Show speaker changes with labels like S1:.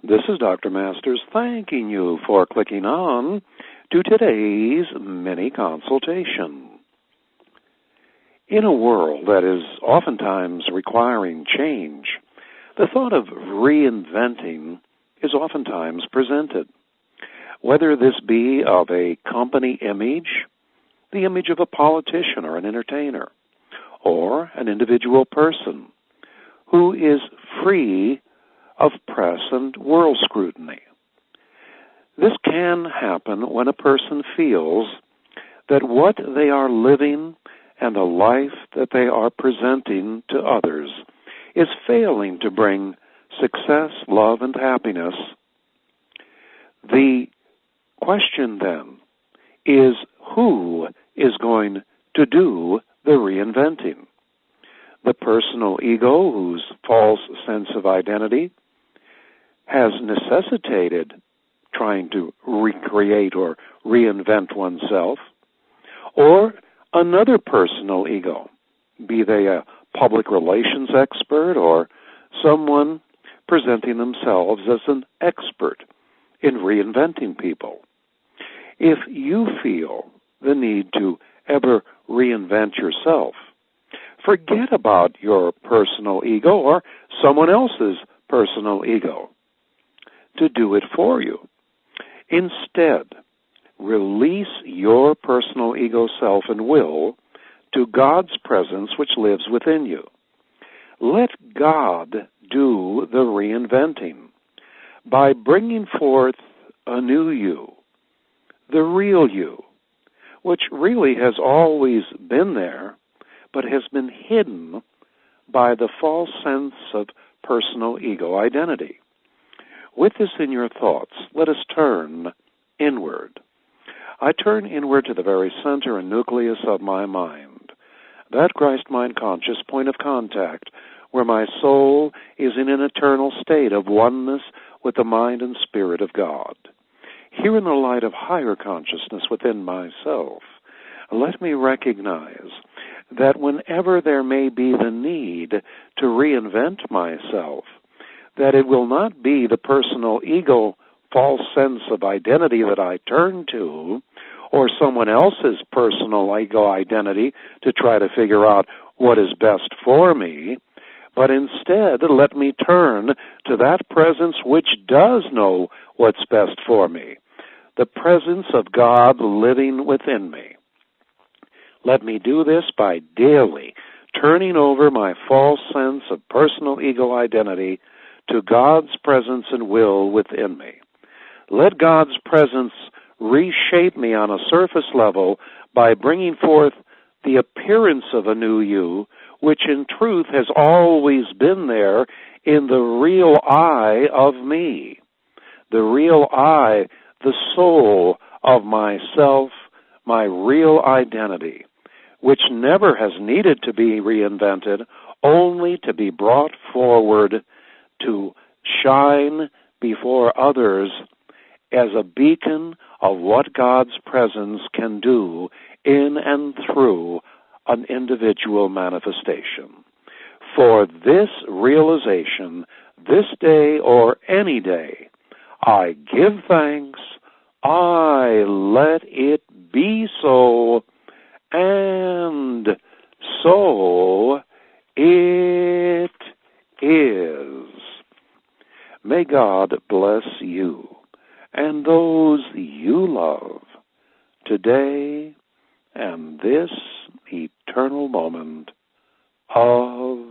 S1: This is Dr. Masters thanking you for clicking on to today's mini consultation. In a world that is oftentimes requiring change, the thought of reinventing is oftentimes presented. Whether this be of a company image, the image of a politician or an entertainer, or an individual person who is free of press and world scrutiny. This can happen when a person feels that what they are living and the life that they are presenting to others is failing to bring success, love, and happiness. The question then is, who is going to do the reinventing? The personal ego, whose false sense of identity has necessitated trying to recreate or reinvent oneself, or another personal ego, be they a public relations expert or someone presenting themselves as an expert in reinventing people. If you feel the need to ever reinvent yourself, forget about your personal ego or someone else's personal ego to do it for you. Instead, release your personal ego self and will to God's presence which lives within you. Let God do the reinventing by bringing forth a new you, the real you, which really has always been there, but has been hidden by the false sense of personal ego identity. With this in your thoughts, let us turn inward. I turn inward to the very center and nucleus of my mind, that Christ-mind-conscious point of contact where my soul is in an eternal state of oneness with the mind and spirit of God. Here in the light of higher consciousness within myself, let me recognize that whenever there may be the need to reinvent myself, that it will not be the personal ego false sense of identity that I turn to, or someone else's personal ego identity to try to figure out what is best for me, but instead let me turn to that presence which does know what's best for me, the presence of God living within me. Let me do this by daily turning over my false sense of personal ego identity to God's presence and will within me. Let God's presence reshape me on a surface level by bringing forth the appearance of a new you, which in truth has always been there in the real I of me. The real I, the soul of myself, my real identity, which never has needed to be reinvented, only to be brought forward to shine before others as a beacon of what God's presence can do in and through an individual manifestation. For this realization, this day or any day, I give thanks, I let it be so, and so it is. May God bless you and those you love today and this eternal moment of